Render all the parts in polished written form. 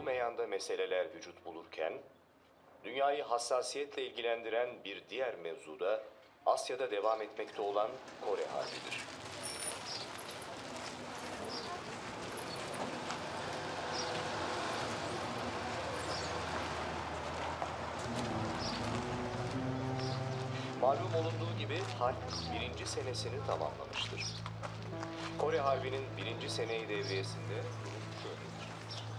meyanda meseleler vücut bulurken, dünyayı hassasiyetle ilgilendiren bir diğer mevzuda Asya'da devam etmekte olan Kore Harbi'dir. Malum olunduğu gibi harp birinci senesini tamamlamıştır. Kore Harbi'nin birinci seneyi devriyesinde durum şöyledir.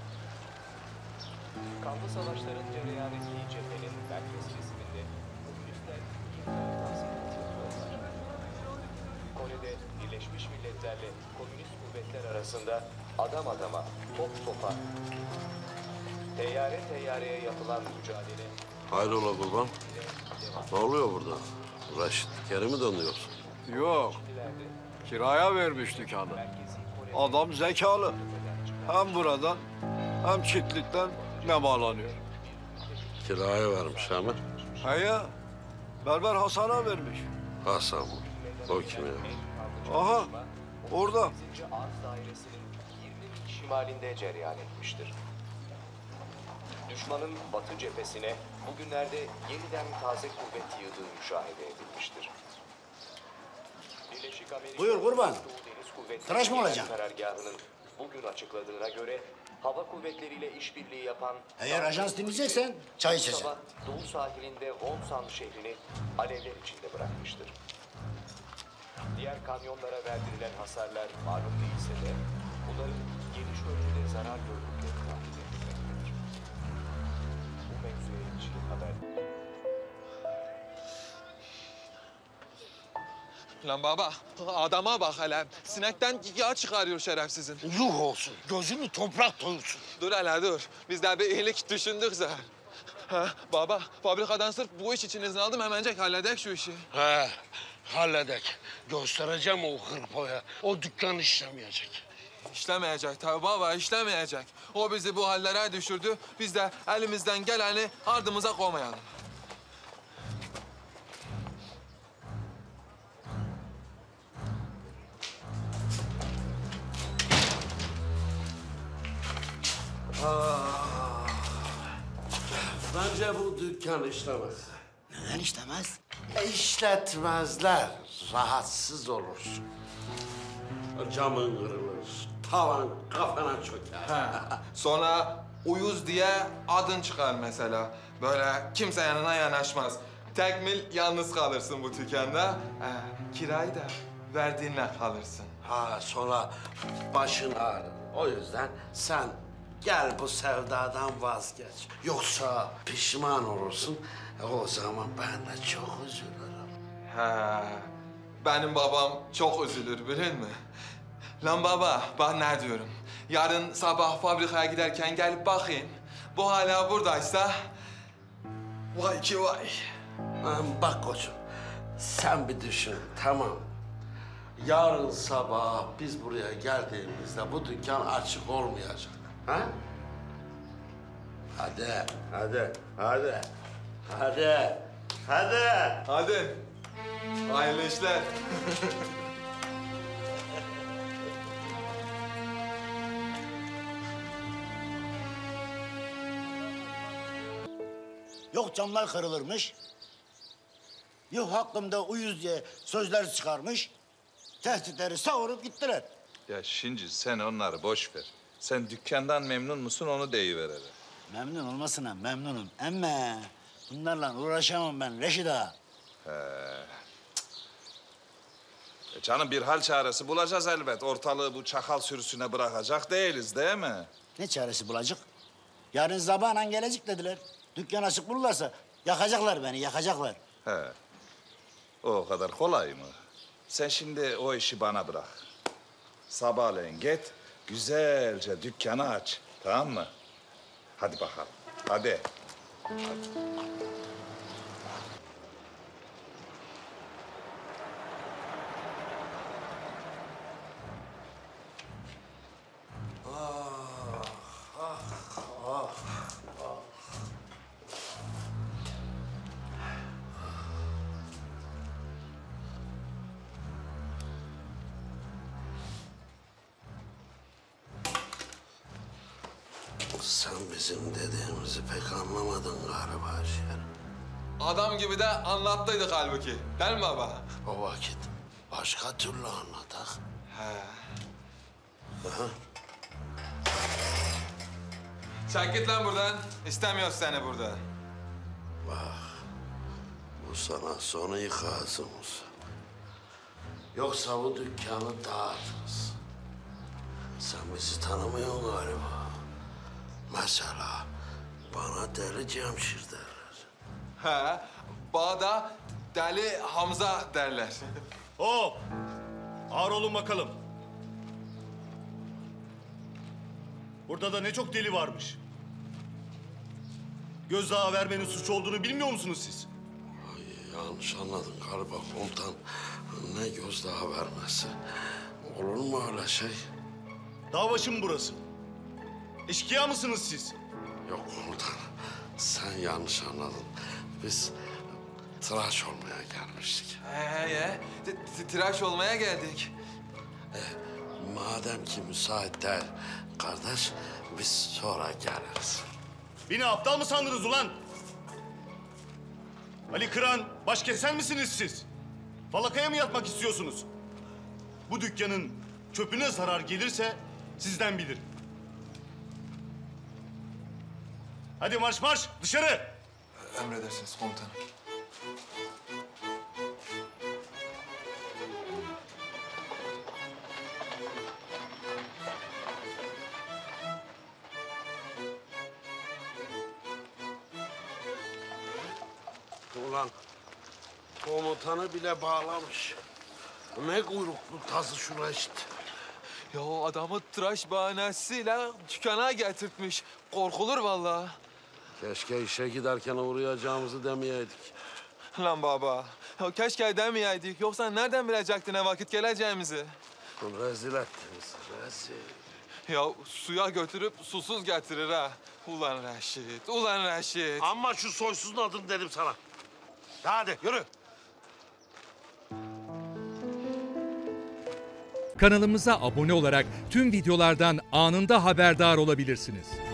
Kanlı savaşların cereyan ettiği cephenin merkez kesiminde komünistler yeniden tahsilat yapıyorlar. Kore'de Birleşmiş Milletler'le komünist kuvvetler arasında adam adama, top topa, teyyare teyyareye yapılan mücadele... Hayrola kurban? Ne oluyor burada? Reşit geri mi dönüyorsun? Yok. Kiraya vermiş dükkanı. Adam zekalı. Hem buradan hem çiftlikten nemalanıyor. Kiraya vermiş ama. He ya, Berber Hasan'a vermiş. Hasan mı? O kim ya? Aha, orada. Arz dairesinin 20 mil şimalinde cereyan etmiştir. Düşmanın batı cephesine bugünlerde yeniden taze kuvvet yığdığı müşahede edilmiştir. Birleşik Amerika Buyur kurban. Doğu Deniz Kuvvetleri Tıraş mı Genel olacaksın? Karargahı'nın bugün açıkladığına göre hava kuvvetleriyle işbirliği yapan... Eğer ajans dinleyeceksen çay içeceksin. Sabah Doğu sahilinde Wonsan şehrini alevler içinde bırakmıştır. Diğer kanyonlara verdirilen hasarlar malum değilse de bunların geniş ölçüde zarar gördükleri tahmin edilmektedir. Bu mevzuya ilişkin haber... Lan baba, adama bak hele. Sinekten yağ çıkarıyor şerefsizin. Yuh olsun. Gözünü toprak doyursun. Dur hele dur. Biz de bir iyilik düşündük zaten. Ha, baba, fabrikadan sırf bu iş için izin aldım. Hemencek halledek şu işi. He, halledek. Göstereceğim o hırpoya. O dükkan işlemeyecek. İşlemeyecek tabii baba, işlemeyecek. O bizi bu hallere düşürdü. Biz de elimizden geleni ardımıza koymayalım. Bence bu dükkan işlemez. Neden işlemez? İşletmezler. Rahatsız olursun. Camın kırılır. Tavan kafana çöker. Sonra uyuz diye adın çıkar mesela. Böyle kimse yanına yanaşmaz. Tekmil yalnız kalırsın bu dükkanda. Kirayı da verdiğinle kalırsın. Ha sonra başın ağrır. O yüzden sen gel bu sevdadan vazgeç. Yoksa pişman olursun. O zaman ben de çok üzülürüm. He, benim babam çok üzülür bilir mi? Lan baba, bak ne diyorum. Yarın sabah fabrikaya giderken gelip bakayım. Bu hala buradaysa... Vay ki vay. Bak koçum, sen bir düşün, tamam. Yarın sabah biz buraya geldiğimizde bu dükkan açık olmayacak. Ha? Hadi, hadi, hadi. Hadi, hadi. Hadi. Hayırlı işler. Yok camlar kırılırmış. Yok hakkımda uyuz diye sözler çıkarmış. Tehditleri savurup gittiler. Ya şimdi sen onları boş ver. Sen dükkandan memnun musun onu deyiver hele. Memnun olmasına memnunum. Ama bunlarla uğraşamam ben Reşit ağa. Canım bir hal çaresi bulacağız elbet. Ortalığı bu çakal sürüsüne bırakacak değiliz değil mi? Ne çaresi bulacak? Yarın sabahla gelecek dediler. Dükkan açık bulurlarsa yakacaklar beni, yakacaklar. He. O kadar kolay mı? Sen şimdi o işi bana bırak. Sabahleyin git, güzelce dükkanı aç. Tamam mı? Hadi bakalım. Hadi. Sen bizim dediğimizi pek anlamadın galiba Şer. Adam gibi de anlattıydık halbuki. Değil mi baba? O vakit başka türlü anlatak. He. Aha. Çek git lan buradan. İstemiyoruz seni burada. Bu sana son ikazımız. Yoksa bu dükkanı dağıtırız. Sen bizi tanımıyorsun galiba. Mesela bana Deli Cemşir derler. He. Bağda Deli Hamza derler. Hop! Ağır olun bakalım. Burada da ne çok deli varmış. Gözdağı vermenin suç olduğunu bilmiyor musunuz siz? Yanlış anladın galiba komutan. Ne gözdağı vermesi. Olur mu öyle şey? Dağ başı mı burası? Eşkıya mısınız siz? Yok komutan. Sen yanlış anladın. Biz tıraş olmaya gelmiştik. He. Tıraş olmaya geldik. Madem ki müsait değil kardeş, biz sonra geliriz. Beni aptal mı sandınız ulan? Ali Kıran, baş kesen misiniz siz? Falakaya mı yatmak istiyorsunuz? Bu dükkanın çöpüne zarar gelirse sizden bilirim. Hadi marş marş dışarı. Emredersiniz komutanım. Ulan komutanı bile bağlamış. Ne kuyruklu tazı şuna işte. Ya adamı tıraş bahanesiyle dükkana getirtmiş. Korkulur vallahi. Keşke işe giderken uğrayacağımızı demeyeydik. Lan baba. Ya keşke demeyeydik. Yoksa nereden bilecektin ne vakit geleceğimizi? Rezil ettiniz, rezil. Ya suya götürüp susuz getirir ha. Ulan Reşit, ulan Reşit. Ama şu soysuzun adını dedim sana. Hadi yürü. Kanalımıza abone olarak tüm videolardan anında haberdar olabilirsiniz.